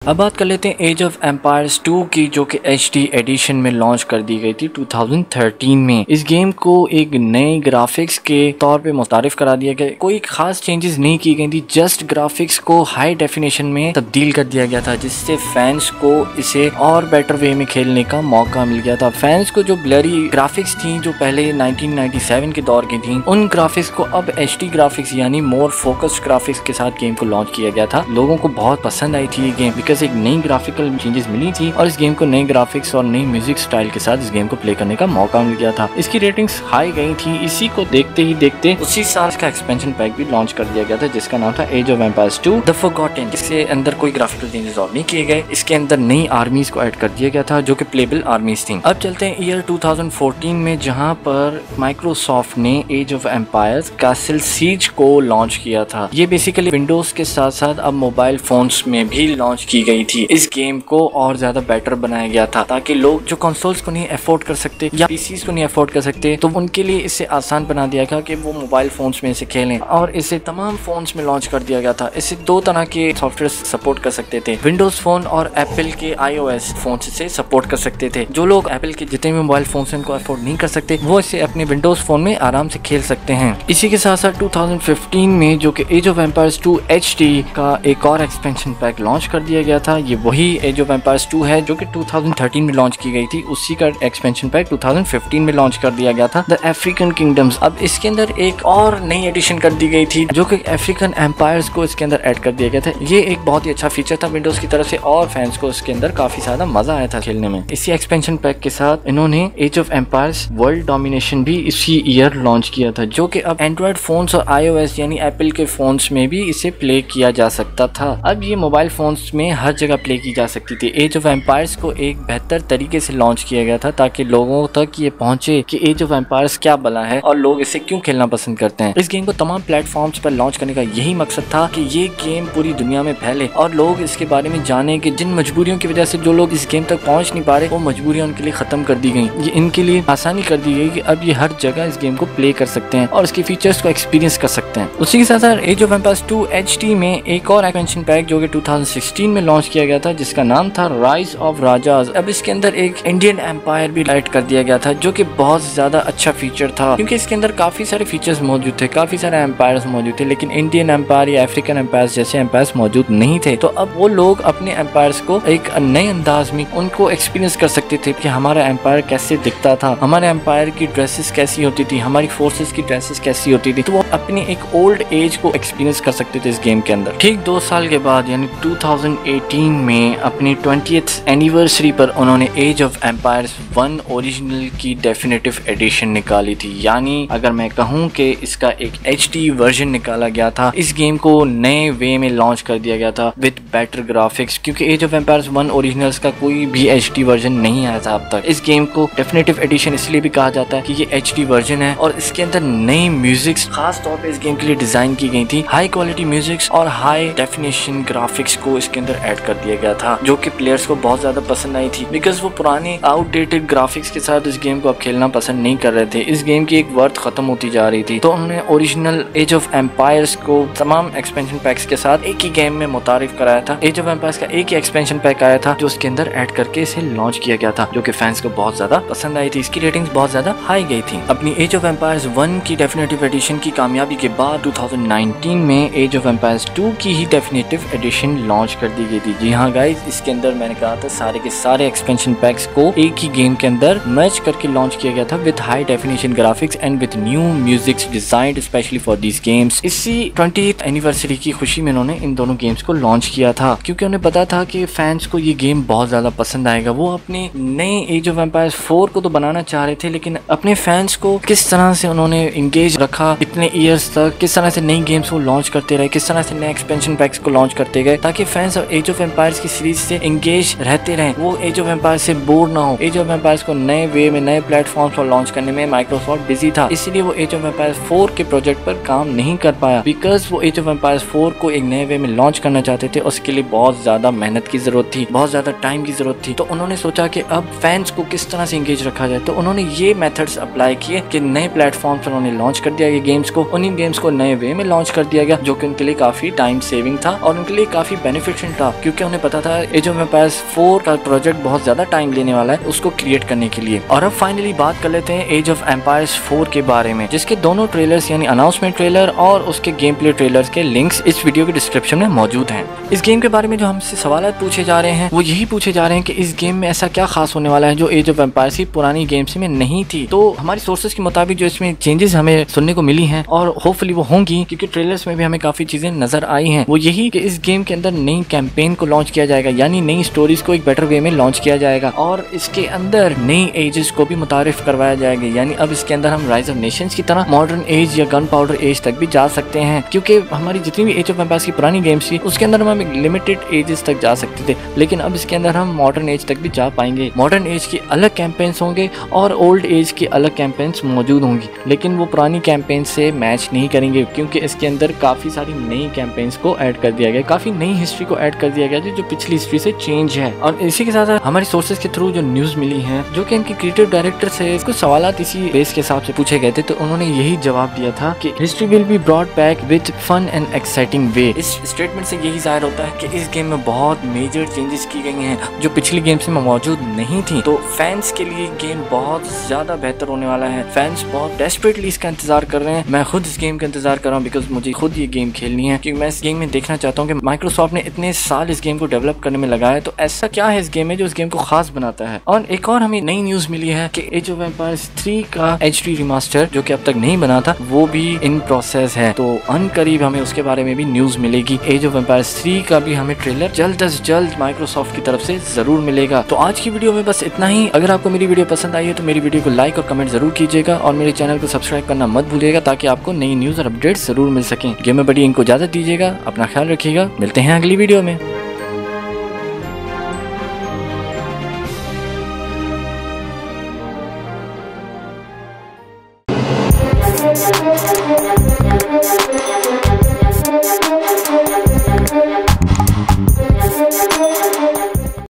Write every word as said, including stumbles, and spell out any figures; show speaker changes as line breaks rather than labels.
अब बात कर लेते हैं एज ऑफ एम्पायर्स टू की, जो कि एच डी एडिशन में लॉन्च कर दी गई थी टू थाउजेंड थर्टीन में। इस गेम को एक नए ग्राफिक्स के तौर पे मुतारिफ करा दिया गया। कोई खास चेंजेस नहीं की गई थी, जस्ट ग्राफिक्स को हाई डेफिनेशन में तब्दील कर दिया गया था, जिससे फैंस को इसे और बेटर वे में खेलने का मौका मिल गया था। फैंस को जो ब्लरी ग्राफिक्स थी जो पहले नाइनटीन नाइंटी सेवन के दौर की थी, उन ग्राफिक्स को अब एच डी ग्राफिक्स यानी मोर फोकस्ड ग्राफिक्स के साथ गेम को लॉन्च किया गया था। लोगों को बहुत पसंद आई थी ये गेम, एक नई ग्राफिकल चेंजेस मिली थी और इस गेम को नए ग्राफिक्स और नई म्यूजिक स्टाइल के साथ इस गेम को प्ले करने का मौका मिल गया था। इसकी रेटिंग्स हाई गई थी। इसी को देखते ही देखते उसी साल का एक्सपेंशन पैक भी लॉन्च कर दिया गया था, जिसका नाम था as of empires two the forgotten. इसके अंदर कोई ग्राफिकल चेंजेस और नहीं किए गए। इसके अंदर नई आर्मीज को ऐड कर दिया गया था जो कि प्लेबल आर्मीज थी। अब चलते हैं ईयर टू थाउजेंड फोर्टीन में, जहां पर माइक्रोसॉफ्ट ने Age of Empires Castle Siege को लॉन्च किया था। ये बेसिकली विंडोज के साथ साथ अब मोबाइल फोन्स में भी लॉन्च की गई थी। इस गेम को और ज्यादा बेटर बनाया गया था ताकि लोग जो कंसोल्स को नहीं अफोर्ड कर सकते या पीसीज को नहीं अफोर्ड कर सकते, तो उनके लिए इसे आसान बना दिया गया कि वो मोबाइल फोन्स में इसे खेलें, और इसे तमाम फोन्स में लॉन्च कर दिया गया था। इसे दो तरह के सॉफ्टवेयर सपोर्ट कर सकते थे, विंडोज फोन और एप्पल के आईओएस फोन से सपोर्ट कर सकते थे। जो लोग एप्पल के जितने भी मोबाइल फोन इनको अफोर्ड नहीं कर सकते, वो इसे अपने विंडोज फोन में आराम से खेल सकते हैं। इसी के साथ साथ टू थाउजेंड फिफ्टीन में जो कि Age of empires two H D का एक और एक्सपेंशन पैक लॉन्च कर दिया गया था। ये वही एज ऑफ एम्पायर्स टू है जो कि टू थाउजेंड थर्टीन में लॉन्च की गई थी। उसी का expansion pack two thousand fifteen में लॉन्च कर दिया गया था, द अफ्रीकन किंगडम्स। अब इसके अंदर एक और नई एडिशन कर दी गई थी जो कि अफ्रीकन एम्पायर्स को इसके अंदर ऐड कर दिया गया था। ये एक बहुत ही अच्छा फीचर था विंडोज की तरफ से और फैंस को इसके अंदर काफी ज्यादा मजा आया था खेलने में। इसी एक्सपेंशन पैक के साथ इन्होंने Age of Empires World Domination भी इसी ईयर लॉन्च किया था, जो कि अब एंड्रॉइड फोन्स और आईओएस यानी एप्पल के फोन्स में भी इसे प्ले किया जा सकता था। अब ये मोबाइल फोन्स में हर जगह प्ले की जा सकती थी। एज ऑफ एम्पायर्स को एक बेहतर तरीके से लॉन्च किया गया था ताकि लोगों तक ये पहुंचे कि एज ऑफ एम्पायर्स क्या बला है और लोग इसे क्यों खेलना पसंद करते हैं। इस गेम को तमाम प्लेटफॉर्म्स पर लॉन्च करने का यही मकसद था कि ये गेम पूरी दुनिया में फैले और लोग इसके बारे में जाने कि जिन मजबूरियों की वजह से जो लोग इस गेम तक पहुंच नहीं पा रहे, वो मजबूरियां उनके लिए खत्म कर दी गई। ये इनके लिए आसानी कर दी गई कि अब ये हर जगह इस गेम को प्ले कर सकते हैं और इसके फीचर्स को एक्सपीरियंस कर सकते हैं। उसी के साथ साथ Age of empires two H D में एक और एक्सपेंशन पैक जो कि टू थाउजेंड सिक्सटीन में लॉन्च किया गया था, जिसका नाम था राइज ऑफ राजाज। अब इसके अंदर एक इंडियन एम्पायर भी ऐड कर दिया गया था जो कि बहुत ज्यादा अच्छा फीचर था, क्योंकि इसके अंदर काफी सारे फीचर्स मौजूद थे, काफी सारे एम्पायर्स मौजूद थे, लेकिन इंडियन एम्पायर या अफ्रीकन एम्पायर्स जैसे एम्पायर्स मौजूद नहीं थे। तो अब वो लोग अपने एम्पायर्स को एक नए अंदाज में उनको एक्सपीरियंस कर सकते थे कि हमारा एम्पायर कैसे दिखता था, हमारे एम्पायर की ड्रेसेस कैसी होती थी, हमारी फोर्सेस की ड्रेसेस कैसी होती थी। तो वो अपनी एक ओल्ड एज को एक्सपीरियंस कर सकते थे इस गेम के अंदर। ठीक दो साल के बाद यानी टू थाउजेंड एटीन में अपनी ट्वेंटियथ एनिवर्सरी पर उन्होंने Age of Empires one original की डेफिनेटिव एडिशन निकाली थी। यानी अगर मैं कहूं कि इसका एक एच डी वर्जन निकाला गया था, इस गेम को नए वे में लॉन्च कर दिया गया था विद बेटर ग्राफिक्स, क्योंकि Age of Empires one originals का कोई भी एच डी वर्जन नहीं आया था अब तक। इस गेम को डेफिनेटिव एडिशन इसलिए भी कहा जाता है कि ये एच डी वर्जन है और इसके अंदर नई म्यूजिक्स खास तौर पे इस गेम के लिए डिजाइन की गई थी। हाई क्वालिटी म्यूजिक्स और हाई डेफिनेशन ग्राफिक्स को इसके अंदर ऐड कर दिया गया था, जो कि प्लेयर्स को बहुत ज्यादा पसंद आई थी, बिकॉज वो पुराने आउटडेटेड ग्राफिक्स के साथ इस गेम को अब खेलना पसंद नहीं कर रहे थे। इस गेम की एक वर्थ खत्म होती जा रही थी, तो उन्होंने ओरिजिनल एज ऑफ एम्पायर्स को तमाम एक्सपेंशन पैक्स के साथ एक ही गेम में मुतारिफ कराया था। एज ऑफ एम्पायर्स का एक ही एक्सपेंशन पैक आया था जो उसके अंदर ऐड करके इसे लॉन्च किया गया था, जो कि फैंस को बहुत ज्यादा पसंद आई थी। इसकी रेटिंग्स बहुत ज्यादा हाई गई थी। अपनी एज ऑफ एम्पायर्स वन की डेफिनेटिव एडिशन की कामयाबी के बाद टू थाउजेंड नाइनटीन में एज ऑफ एम्पायर्स टू की ही डेफिनेटिव एडिशन लॉन्च कर दी गई थी। जी हाँ गाइस, इसके अंदर मैंने कहा था सारे के सारे एक्सपेंशन पैक्स को एक ही गेम के अंदर मर्ज करके लॉन्च किया गया था with high definition graphics and with new musics designed specially for these games. इसी ट्वेंटियथ एनिवर्सरी की खुशी में उन्होंने इन दोनों गेम्स को लॉन्च किया था, क्योंकि उन्हें पता था कि फैंस को ये गेम बहुत ज्यादा पसंद आएगा। वो अपने नए एज ऑफ एम्पायर्स फोर को तो बनाना चाह रहे थे, लेकिन अपने फैंस को किस तरह से उन्होंने इंगेज रखा इतने ईयर्स तक, किस तरह से नई गेम्स को लॉन्च करते रहे, किस तरह से नए एक्सपेंशन पैक्स को लॉन्च करते गए, ताकि फैंस एज ऑफ एम्पायर्स की सीरीज से इंगेज रहते रहें, वो एज ऑफ एम्पायर्स से बोर ना हो। एज ऑफ एम्पायर्स को नए वे में नए प्लेटफॉर्म्स पर लॉन्च करने में माइक्रोसॉफ्ट बिजी था, इसलिए वो एज ऑफ एम्पायर्स फोर के प्रोजेक्ट पर काम नहीं कर पाया, बिकॉज वो एज ऑफ एम्पायर्स फोर को एक नए वे में लॉन्च करना चाहते थे। उसके लिए बहुत ज्यादा मेहनत की जरूरत थी, बहुत ज्यादा टाइम की जरूरत थी। तो उन्होंने सोचा कि अब फैंस को किस तरह से इंगेज रखा जाए, तो उन्होंने ये मेथड्स अप्लाई किए कि नए प्लेटफॉर्म पर उन्होंने लॉन्च कर दिया ये गेम्स को। उन्हीं गेम्स को नए वे में लॉन्च कर दिया गया, जो कि उनके लिए काफी टाइम सेविंग था और उनके लिए काफी बेनिफिशियल था। क्योंकि उन्हें पता था एज ऑफ एम्पायर्स फोर का प्रोजेक्ट बहुत ज्यादा टाइम लेने वाला है उसको क्रिएट करने के लिए। और अब फाइनली बात कर लेते हैं एज ऑफ एम्पायर्स फोर के बारे में, जिसके दोनों ट्रेलर्स यानी अनाउंसमेंट ट्रेलर और उसके गेम प्ले ट्रेलर्स के लिंक्स इस वीडियो के डिस्क्रिप्शन में मौजूद हैं। इस गेम के बारे में जो हमसे सवाल पूछे जा रहे हैं वो यही पूछे जा रहे हैं कि इस गेम में ऐसा क्या खास होने वाला है जो एज ऑफ एम्पायर्स की पुरानी गेम्स में नहीं थी। तो हमारी सोर्सेज के मुताबिक जो इसमें चेंजेस हमें सुनने को मिली हैं और होपफुली वो होंगी, क्योंकि ट्रेलर्स में भी हमें काफी चीजें नजर आई हैं, वो यही कि इस गेम के अंदर नई कैंपेन को लॉन्च किया जाएगा, यानी नई स्टोरीज को एक बेटर वे में लॉन्च किया जाएगा और इसके अंदर नई एजेस को भी मुतारिफ करवाया जाएगा। यानी अब इसके अंदर हम राइज ऑफ नेशंस की तरह मॉडर्न एज या गन पाउडर एज तक भी जा सकते हैं, क्योंकि हमारी जितनी भी एज ऑफ एम्पायर्स की पुरानी गेम्स थी उसके अंदर हम एक लिमिटेड एजेस तक जा सकते थे, लेकिन अब इसके अंदर हम मॉडर्न एज तक भी जा पाएंगे। मॉडर्न एज की अलग कैंपेन्स होंगे और ओल्ड एज की अलग कैंपेन्स मौजूद होंगी, लेकिन वो पुरानी कैंपेन से मैच नहीं करेंगे, क्योंकि इसके अंदर काफी सारी नई कैंपेन्स को ऐड कर दिया गया, काफी नई हिस्ट्री को ऐड कर दिया गया जो पिछली हिस्ट्री से चेंज है। और इसी के साथ हमारी सोर्सेज के थ्रू जो न्यूज मिली है, जो कि इनके क्रिएटिव डायरेक्टर से कुछ सवाल इसी बेस के हिसाब से पूछे गए थे, तो उन्होंने यही जवाब दिया था कि history will be brought back with fun and exciting way. इस स्टेटमेंट से यही जाहिर होता है कि इस गेम में बहुत मेजर चेंजेस की गई हैं जो पिछली गेम्स में मौजूद नहीं थी। तो फैंस के लिए गेम बहुत ज्यादा बेहतर होने वाला है। फैंस बहुत डेस्परेटली इसका इंतजार कर रहे हैं। मैं खुद इस गेम का इंतजार कर रहा हूँ बिकॉज मुझे खुद ये गेम खेलनी है, क्योंकि मैं इस गेम में देखना चाहता हूँ कि माइक्रोसॉफ्ट ने इतने साल इस गेम को डेवलप करने में लगाया, तो ऐसा क्या है इस गेम में जो इस गेम को खास बनाता है। और एक और हमें नई न्यूज मिली है कि एज ऑफ एम्पायर्स थ्री का एच डी रिमास्टर जो कि अब तक नहीं बना था वो भी इन प्रोसेस है, तो अनकरीब हमें उसके बारे में भी न्यूज मिलेगी। एज ऑफ एम्पायर्स थ्री का भी हमें ट्रेलर जल्द अज जल्द माइक्रोसॉफ्ट की तरफ से जरूर मिलेगा। तो आज की वीडियो में बस इतना ही। अगर आपको मेरी वीडियो पसंद आई है तो मेरी वीडियो को लाइक और कमेंट जरूर कीजिएगा और मेरे चैनल को सब्सक्राइब करना मत भूलिएगा, ताकि आपको नई न्यूज और अपडेट जरूर मिल सके। गेम में बड़ी इनको इजाजत दीजिएगा, अपना ख्याल रखिएगा, मिलते हैं अगली वीडियो में।